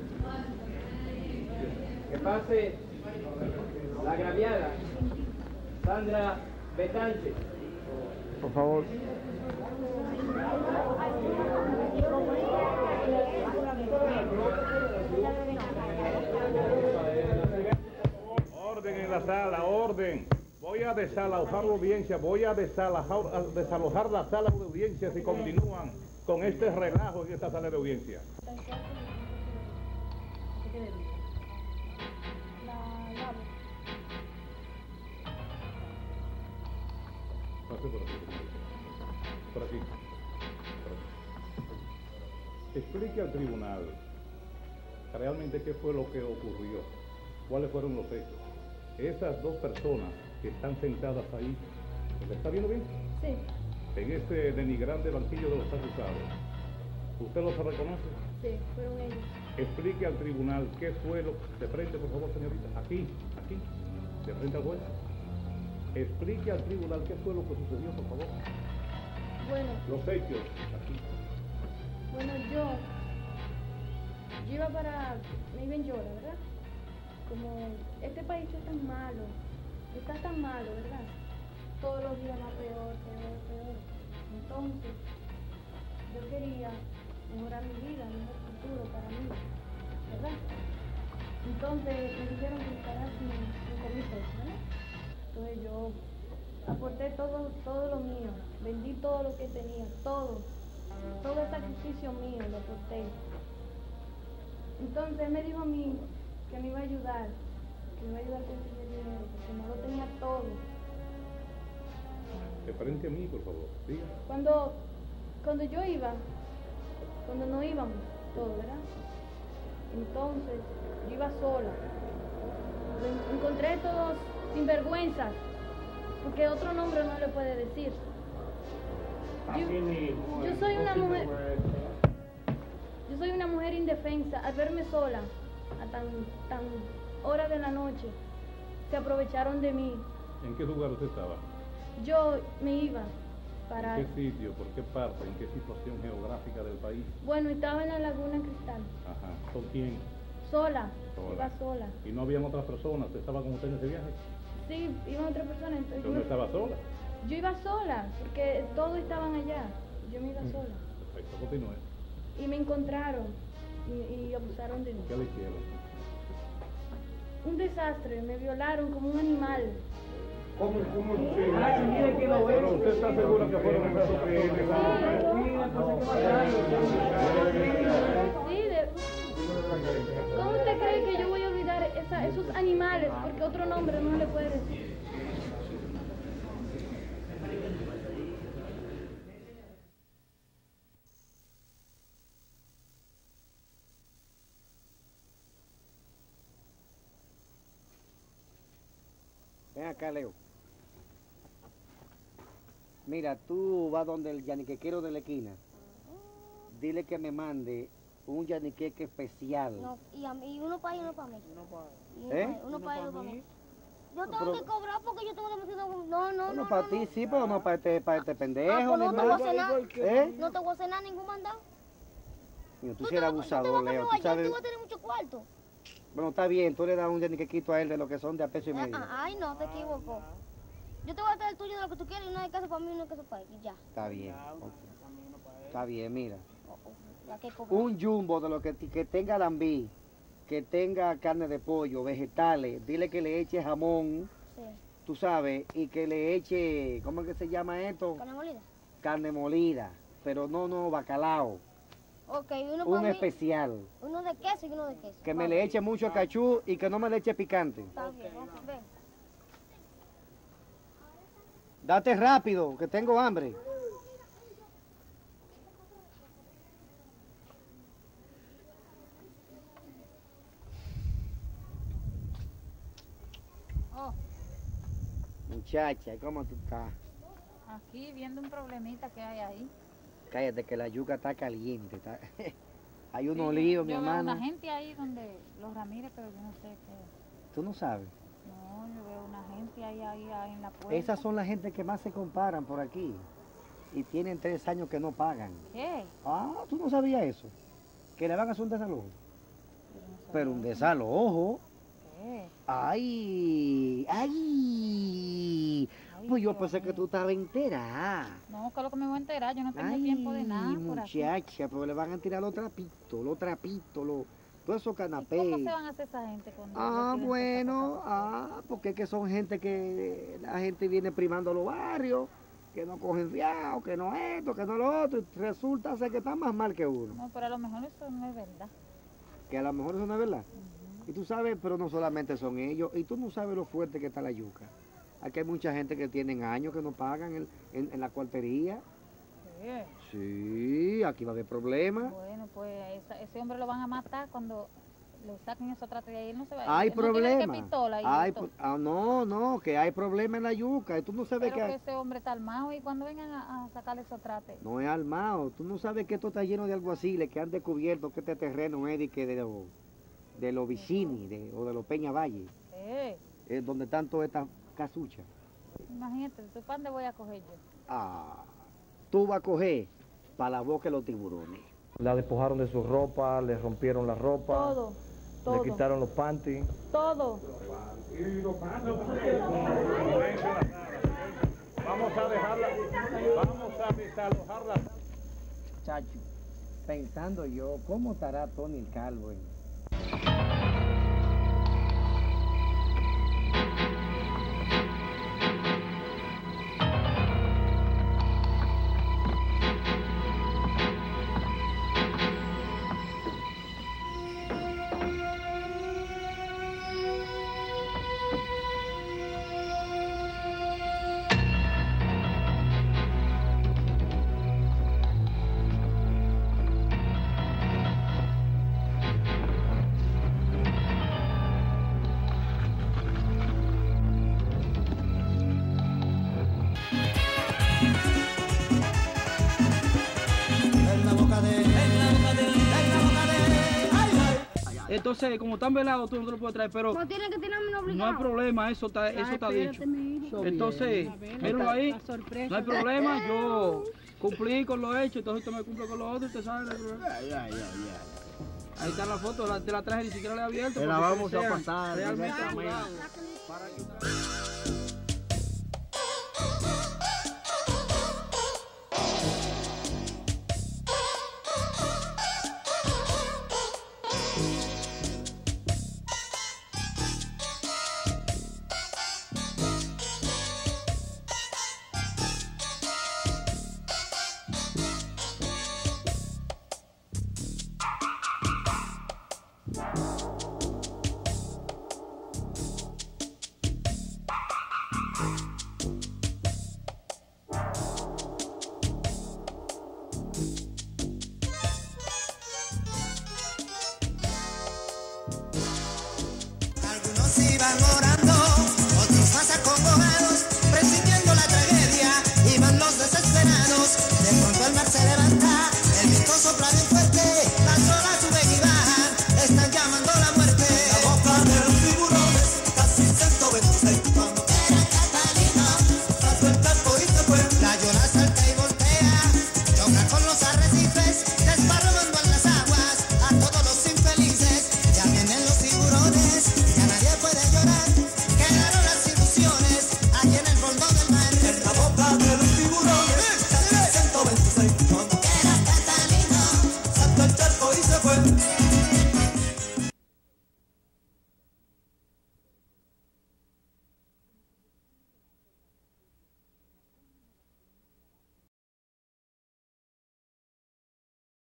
Speaker 15: Que pase la agraviada Sandra Betance.
Speaker 17: por favor.
Speaker 16: Orden en la sala, orden. Voy a desalojar la audiencia, voy a desalojar la sala de audiencia si continúan con este relajo en esta sala de audiencia. Pase por aquí. Por aquí. Por aquí. Explique al tribunal realmente qué fue lo que ocurrió, cuáles fueron los hechos. Esas dos personas que están sentadas ahí, ¿me está viendo bien?
Speaker 11: Sí.
Speaker 16: En este denigrante banquillo de los acusados. ¿Usted los reconoce?
Speaker 11: Sí, fueron ellos.
Speaker 16: Explique al tribunal qué fue lo... De frente, por favor, señorita. Aquí, de frente al juez. Explique al tribunal qué fue lo que sucedió, por favor.
Speaker 11: Bueno,
Speaker 16: Los hechos, aquí.
Speaker 11: bueno, yo iba para, me iba en Yola, ¿verdad? Como este país está tan malo, ¿verdad? Todos los días más peor. Entonces, yo quería mejorar mi vida, un mejor futuro para mí, ¿verdad? Entonces me dijeron que estará sin comités, ¿verdad? Entonces yo aporté todo lo mío, vendí todo lo que tenía, todo el sacrificio mío lo aporté. Entonces él me dijo a mí que me iba a ayudar, con ese dinero, porque no lo tenía todo.
Speaker 16: De frente a mí, por favor. Diga.
Speaker 11: Cuando yo iba, cuando no íbamos todos, ¿verdad? Entonces yo iba sola. Encontré todos sinvergüenzas, porque otro nombre no le puede decir. Yo soy una mujer indefensa. Al verme sola a tan hora de la noche, se aprovecharon de mí.
Speaker 16: ¿En qué lugar usted estaba?
Speaker 11: Yo me iba para...
Speaker 16: ¿En qué sitio? ¿Por qué parte? ¿En qué situación geográfica del país?
Speaker 11: Bueno, estaba en la Laguna Cristal.
Speaker 16: Ajá. ¿Con quién?
Speaker 11: Sola.
Speaker 16: Sola.
Speaker 11: Iba sola.
Speaker 16: ¿Y no habían otras personas? ¿Usted estaba con usted en ese viaje?
Speaker 11: Sí, iba otra persona. Entonces
Speaker 16: ¿Pero no estaba sola?
Speaker 11: Yo iba sola, porque todos estaban allá. Yo me iba sola.
Speaker 16: Perfecto, continúe.
Speaker 11: Y me encontraron y abusaron de mí.
Speaker 16: ¿Qué le hicieron?
Speaker 11: Un desastre, me violaron como un animal.
Speaker 16: ¿Cómo Pero usted está seguro que fueron esos crímenes.
Speaker 11: ¿Cómo usted cree que yo voy a olvidar esos animales? Porque otro nombre no le puede decir.
Speaker 9: Ven acá, Leo. Mira, tú vas donde el yaniquequero de la esquina. Dile que me mande un yaniqueque especial.
Speaker 6: No, y uno para él y uno para mí. Uno para él y uno para mí. Yo tengo que cobrar porque yo tengo demasiado... No.
Speaker 9: Bueno, para ti sí, pero no para este pendejo.
Speaker 6: Pues no te voy a hacer nada.
Speaker 9: ¿Eh?
Speaker 6: No te voy a hacer nada, ningún mandado.
Speaker 9: Mira, tú sí eres abusador, Leo. Tú sabes...
Speaker 6: Tú vas a tener mucho cuarto.
Speaker 9: Bueno, está bien, tú le das un yaniquequito a él de lo que son de a peso y medio.
Speaker 6: Ay, no, te equivocó. Yo te voy a traer el tuyo de lo que tú quieres, una de casa para mí y una de casa para él, y ya.
Speaker 9: Está bien. Está bien, mira.
Speaker 6: La que cobrar.
Speaker 9: Un jumbo de lo que tenga lambí, que tenga carne de pollo, vegetales, dile que le eche jamón,
Speaker 6: Sí.
Speaker 9: tú sabes, y que le eche, ¿cómo es que se llama esto?
Speaker 6: ¿Carne molida?
Speaker 9: Carne molida, pero no, bacalao.
Speaker 6: Ok, uno
Speaker 9: Un
Speaker 6: para mí.
Speaker 9: especial.
Speaker 6: Uno de queso y uno de queso.
Speaker 9: Que me le eche mucho cachú y que no me le eche picante.
Speaker 6: Está bien, ven.
Speaker 9: Date rápido, que tengo hambre.
Speaker 18: Oh,
Speaker 9: Muchacha, ¿cómo tú estás?
Speaker 18: aquí viendo un problemita que hay ahí.
Speaker 9: Cállate que la yuca está caliente. Hay unos
Speaker 18: Sí,
Speaker 9: líos, mi
Speaker 18: yo veo
Speaker 9: hermano.
Speaker 18: una gente ahí donde los Ramírez, pero yo no sé qué.
Speaker 9: Tú no sabes.
Speaker 18: No, yo veo una gente ahí en la puerta.
Speaker 9: Esas son las gente que más se comparan por aquí. Y tienen 3 años que no pagan.
Speaker 18: ¿Qué?
Speaker 9: Ah, ¿tú no sabías eso? Que le van a hacer un desalojo. Pero un desalojo.
Speaker 18: ¿Qué?
Speaker 9: ¡Ay! Pues yo pensé que tú estabas entera.
Speaker 18: No, que es lo que me voy a enterar, yo no tengo tiempo de nada por aquí.
Speaker 9: Muchacha, pero le van a tirar los trapitos, todos esos canapés.
Speaker 18: ¿Cómo se van a hacer esa gente cuando
Speaker 9: Porque es que son gente que la gente viene primando los barrios, que no cogen fiado, que no esto, que no lo otro, y resulta ser que están más mal que uno.
Speaker 18: No, pero a lo mejor eso no es verdad.
Speaker 9: Que a lo mejor eso no es verdad. Y tú sabes, pero no solamente son ellos, y tú no sabes lo fuerte que está la yuca. Aquí hay mucha gente que tienen años que no pagan en la cuartería.
Speaker 18: ¿Qué?
Speaker 9: Sí, aquí va a haber problemas.
Speaker 18: Bueno, pues ese hombre lo van a matar cuando le saquen eso atrás de ahí. Él no se va
Speaker 9: Hay
Speaker 18: él no tiene
Speaker 9: problemas.
Speaker 18: que pistola y
Speaker 9: Hay
Speaker 18: todo.
Speaker 9: no, que hay problemas en la yuca. Y tú no sabes
Speaker 18: Pero
Speaker 9: que...
Speaker 18: que ese hombre está armado y cuando vengan a sacarle esos trates.
Speaker 9: No es armado. Tú no sabes que esto está lleno de alguaciles que han descubierto que este terreno es de los Vicini o de los Peña Valle. Es donde están todas estas casuchas.
Speaker 18: Imagínate, ¿tú para dónde voy a coger yo?
Speaker 9: Tú vas a coger para la boca de los tiburones.
Speaker 17: La despojaron de su ropa, le rompieron la ropa.
Speaker 11: Todo.
Speaker 17: Le quitaron los panties.
Speaker 11: Todo.
Speaker 16: Vamos a desalojarla.
Speaker 9: Chacho, pensando yo, ¿cómo estará Tony el Calvo?
Speaker 2: Entonces, como están velados, tú no te lo puedes traer, pero
Speaker 6: No tiene que tenerme
Speaker 2: no
Speaker 6: obligado.
Speaker 2: hay problema, eso está dicho. Entonces, míralo ahí, no hay problema, yo cumplí con lo hecho, entonces usted me cumple con lo otro, usted sabe, no hay problema. Ahí está la foto, te la traje, ni siquiera la he abierto.
Speaker 14: Te la
Speaker 2: porque
Speaker 14: vamos a
Speaker 2: sean
Speaker 14: pasar
Speaker 2: realmente
Speaker 14: directamente.
Speaker 2: amables.